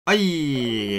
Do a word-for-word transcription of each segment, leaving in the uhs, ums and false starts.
はい、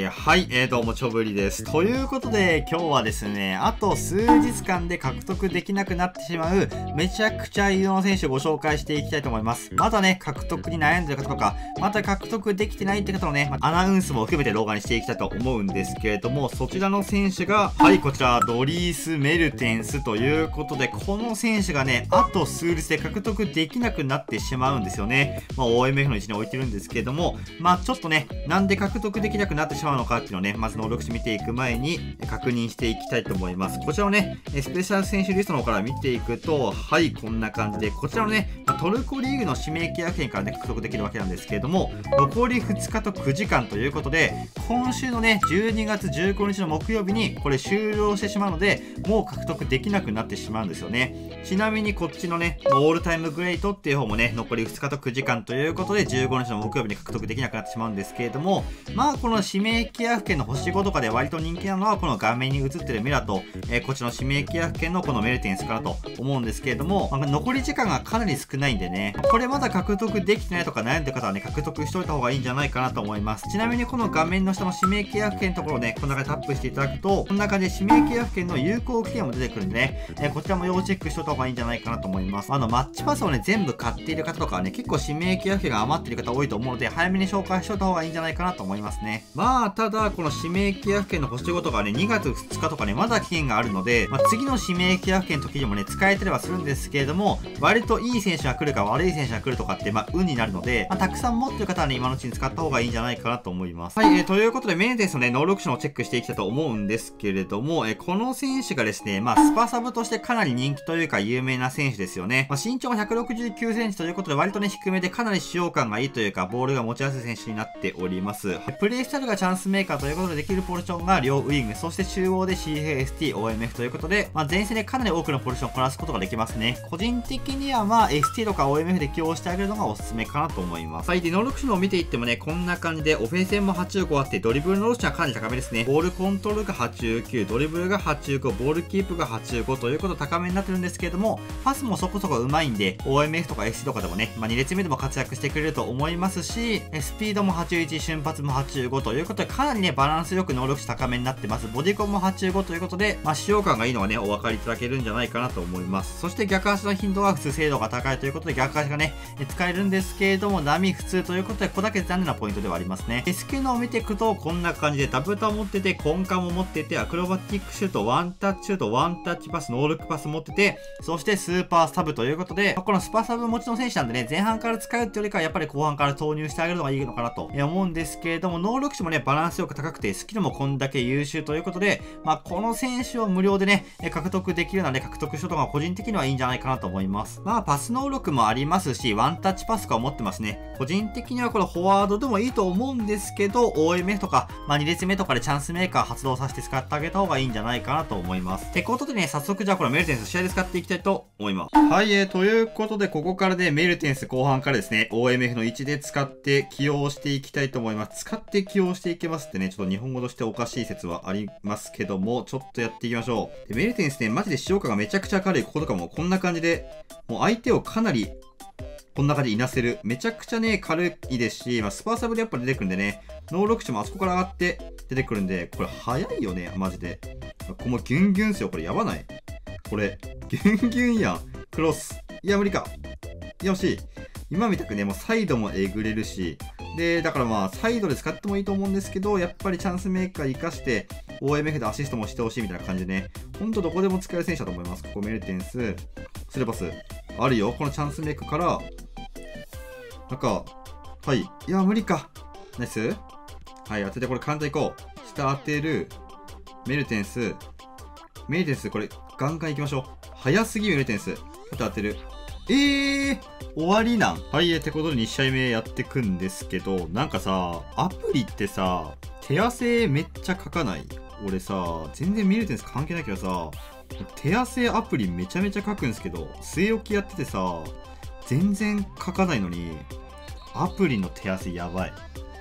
はい、えー、どうも、ちょぶりです。ということで、今日はですね、あと数日間で獲得できなくなってしまう、めちゃくちゃ有能な選手をご紹介していきたいと思います。まだね、獲得に悩んでる方とか、また獲得できてないって方のね、アナウンスも含めて動画にしていきたいと思うんですけれども、そちらの選手が、はい、こちら、ドリース・メルテンスということで、この選手がね、あと数日で獲得できなくなってしまうんですよね。まあ、オーエムエフ の位置に置いてるんですけれども、まあ、ちょっとね、なんで獲得できなくなってしまうのかっていうのをね、まず能力値見ていく前に確認していきたいと思います。こちらをね、スペシャル選手リストの方から見ていくと、はい、こんな感じで、こちらのね、トルコリーグの指名契約権からね、獲得できるわけなんですけれども、残りふつかとくじかんということで、今週のね、じゅうにがつじゅうごにちの木曜日にこれ終了してしまうので、もう獲得できなくなってしまうんですよね。ちなみにこっちのね、オールタイムグレートっていう方もね、残りふつかとくじかんということで、じゅうごにちの木曜日に獲得できなくなってしまうんですけれども、まあ、この指名契約権の星ごとかで割と人気なのは、この画面に映ってるミラと、えー、こっちの指名契約権のこのメルテンスかなと思うんですけれども、まあ、残り時間がかなり少ないんでね、これまだ獲得できてないとか悩んでる方はね、獲得しといた方がいいんじゃないかなと思います。ちなみにこの画面の下の指名契約権のところをね、こんな感じでタップしていただくと、こんな感じで指名契約権の有効期限も出てくるんでね、えー、こちらも要チェックしといた方がいいんじゃないかなと思います。あの、マッチパスをね、全部買っている方とかはね、結構指名契約権が余っている方多いと思うので、早めに紹介しといた方がいいんじゃないかなと思いますね。まあ、ただ、この指名契約権の星ごとがね、にがつふつかとかね、まだ期限があるので、まあ、次の指名契約権の時にもね、使えてればするんですけれども、割といい選手が来るか悪い選手が来るとかって、まあ、運になるので、まあ、たくさん持ってる方はね、今のうちに使った方がいいんじゃないかなと思います。はい、えー、ということで、メンテンスのね、能力値をチェックしていきたいと思うんですけれども、えー、この選手がですね、まあ、スパサブとしてかなり人気というか有名な選手ですよね。まあ、身長がひゃくろくじゅうきゅうセンチということで、割とね、低めでかなり使用感がいいというか、ボールが持ちやすい選手になっております。プレイスタイルがチャンスメーカーということでできるポジションが両ウィング、そして中央で シーエーエスティー、オーエムエフ ということで、まあ、前線でかなり多くのポジションをこなすことができますね。個人的にはまあ エスティー とか オーエムエフ で起用してあげるのがおすすめかなと思います。はい、で、能力値を見ていってもね、こんな感じでオフェンスもはちじゅうごあって、ドリブル能力値はかなり高めですね。ボールコントロールがはちじゅうきゅう、ドリブルがはちじゅうご、ボールキープがはちじゅうごということ高めになってるんですけれども、パスもそこそこ上手いんで、オーエムエフ とか エスティー とかでもね、まあ、に列目でも活躍してくれると思いますし、スピードもはちじゅういち、瞬発もはちじゅうごということで、かなりね、バランスよく能力値高めになってます。ボディコンもはちじゅうごということで、まあ、使用感がいいのはね、お分かりいただけるんじゃないかなと思います。そして逆足の頻度は普通精度が高いということで、逆足がね、使えるんですけれども、波普通ということで、ここだけ残念なポイントではありますね。スキルのを見ていくと、こんな感じで、ダブタを持ってて、コンカも持ってて、アクロバティックシュート、ワンタッチシュート、ワンタッチパス、ノールックパス持ってて、そしてスーパーサブということで、このスパサブ持ちの選手なんでね、前半から使うってよりかは、やっぱり後半から投入してあげるのがいいのかなと思うんですけれども、能力値もね、バランスよく高くて、スキルもこんだけ優秀ということで、まあ、この選手を無料でね、獲得できるので、獲得しようとか個人的にはいいんじゃないかなと思います。まあ、パス能力もありますし、ワンタッチパスとかを持ってますね。個人的にはこれフォワードでもいいと思うんですけど、オーエムエフ とか、まあ、に列目とかでチャンスメーカー発動させて使ってあげた方がいいんじゃないかなと思います。ってことでね、早速じゃあこのメルテンス試合で使っていきたいと思います。はい、えー、ということで、ここからで、ね、メルテンス後半からですね、オーエムエフ の位置で使って起用していきたいと思います。使って起用していけますってね、ちょっと日本語としておかしい説はありますけども、ちょっとやっていきましょう。で、メルテンスね、マジで使用感がめちゃくちゃ軽い。こことかもこんな感じで、もう相手をかなり、こんな感じでいなせる。めちゃくちゃね、軽いですし、まあ、スパーサブでやっぱ出てくるんでね、能力値もあそこから上がって出てくるんで、これ早いよね、マジで。ここもギュンギュンっすよ、これやばない。これ、ギュンギュンやん。クロス。いや、無理か。いや、惜しい。今みたくね、もうサイドもえぐれるし、で、だからまあ、サイドで使ってもいいと思うんですけど、やっぱりチャンスメーカー活かして、オーエムエフ でアシストもしてほしいみたいな感じでね、ほんとどこでも使える選手だと思います。ここメルテンス、スルーパス。あるよ、このチャンスメーカーから、なんか、はい。いや、無理か。ナイス。はい、当てて、これ簡単にいこう。下当てる。メルテンス。メルテンス、これ、ガンガンいきましょう。早すぎ、メルテンス。肩当てる。えー、終わりなん。はい、えー、ってことでに試合目やってくんですけど、なんかさ、アプリってさ、手汗めっちゃ書かない？俺さ、全然メルテンス関係ないけどさ、手汗アプリめちゃめちゃ書くんですけど、据え置きやっててさ、全然書かないのに、アプリの手汗やばい。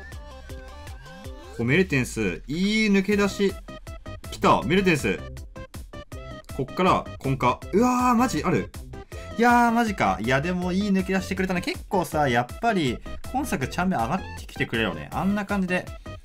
こうメルテンス、いい抜け出し。来た、メルテンス。こっから、コンカ。うわー、マジある。いやー、マジか。いや、でもいい抜け出してくれたね。結構さ、やっぱり、今作チャンネル上がってきてくれるよね。あんな感じで、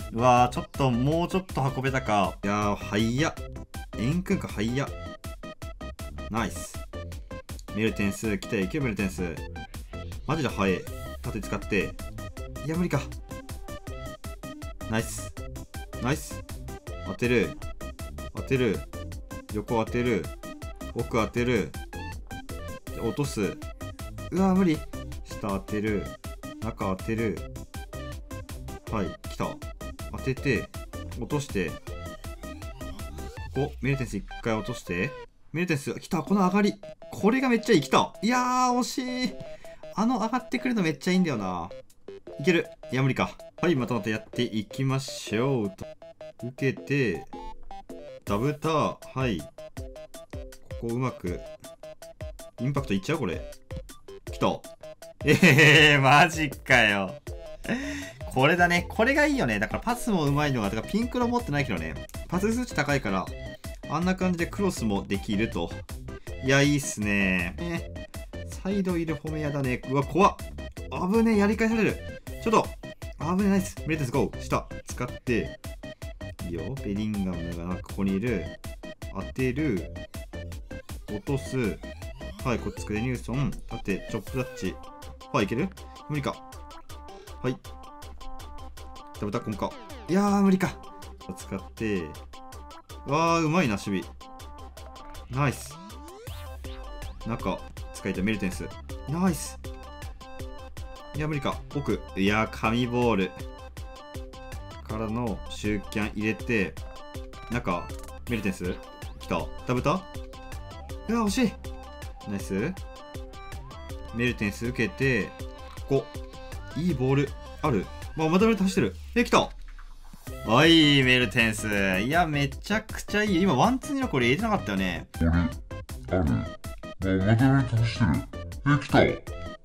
うわー、ちょっと、もうちょっと運べたか。いやー、はいや。円くんか、はいや。ナイス。メルテンス、来て、いけよ、メルテンス。マジで速い。縦使って。いや、無理か。ナイス。ナイス。当てる。当てる。横当てる。奥当てる。落とす。うわー、無理。下当てる。中当てる。はい、来た。当てて、落として。ここ、メルテンス一回落として。メルテンス、来た。この上がり。これがめっちゃいい。来た。いやー、惜しい。あの上がってくるのめっちゃいいんだよな。いける。いや、無理か。はい、またまたやっていきましょう。受けて、ダブター。はい。ここうまく。インパクトいっちゃうこれ。来た。ええー、マジかよ。これだね。これがいいよね。だからパスもうまいのが、だからピンクロ持ってないけどね。パス数値高いから、あんな感じでクロスもできると。いや、いいっすね。ね、サイドいる褒めやだね。うわ、怖っ。危ねえ、やり返される。ちょっと、危ねえ、ナイス。メルテンスゴー。下、使って。いいよ。ベリンガムがなんかここにいる。当てる。落とす。はい、こっちくでニューソン。縦、チョップタッチ。はい、いける？無理か。はい。ダブタコンか。いやー、無理か。使って。わー、うまいな、守備。ナイス。中、使いたいメルテンス。ナイス。いや、無理か。奥。いやー、紙ボール。からの、シューキャン入れて、中、メルテンス。来た。ダブタ？いやー、惜しい。ナイス。メルテンス受けて、ここ。いいボール。ある。まあ、またメルテン走ってる。え、来た。はい、メルテンス。いや、めちゃくちゃいい。今、ワンツーにのこれ入れてなかったよね。 これ、ある。もうまたメルテン走ってる。え、来た。はい、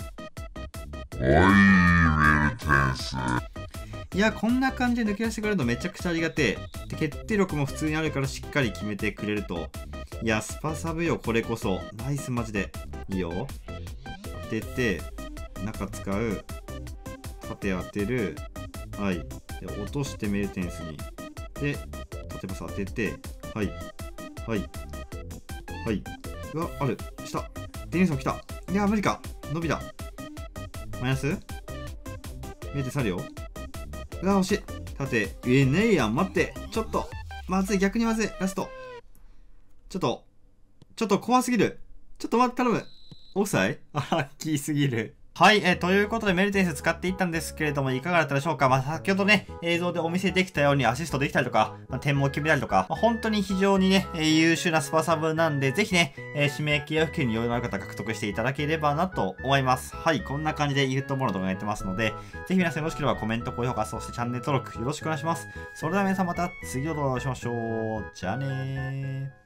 メルテンス。 いや、こんな感じで抜け出してくれるのめちゃくちゃありがてえ。で、決定力も普通にあるからしっかり決めてくれると。いや、スパサブよ、これこそ。ナイス、マジで。いいよ。当てて、中使う。縦当てる。はい。で、落としてメルテンスに。で、縦パス当てて。はい。はい。はい。うわ、ある。下。デニスも来た。いや、無理か。伸びだ。マイナス？メルテンスあるよ。うわ、惜しい。縦。え、ねえやん。待って。ちょっと。まずい。逆にまずい。ラスト。ちょっと。ちょっと怖すぎる。ちょっと待って、頼む。オフサイ？あ、ラッキーすぎる。はい、えー、ということでメルテンス使っていったんですけれども、いかがだったでしょうか。まあ、先ほどね、映像でお見せできたようにアシストできたりとか、まあ、点も決めたりとか、まあ、本当に非常にね、えー、優秀なスパサブなんで、ぜひね、えー、指名契約権に余裕のある方獲得していただければなと思います。はい、こんな感じで YouTube の動画やってますので、ぜひ皆さんよろしければコメント、高評価、そしてチャンネル登録よろしくお願いします。それでは皆さんまた次の動画でお会いしましょう。じゃあねー。